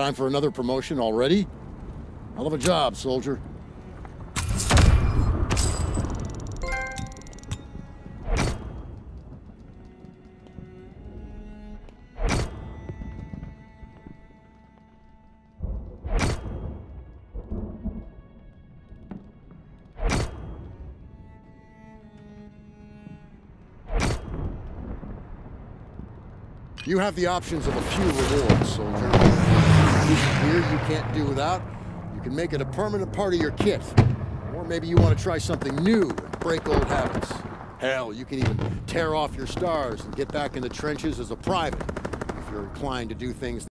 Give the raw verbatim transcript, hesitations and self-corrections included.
Time for another promotion already? Hell of a job, soldier. You have the options of a few rewards, soldier. Here you can't do without. You can make it a permanent part of your kit. Or maybe you want to try something new and break old habits. Hell, you can even tear off your stars and get back in the trenches as a private, if you're inclined to do things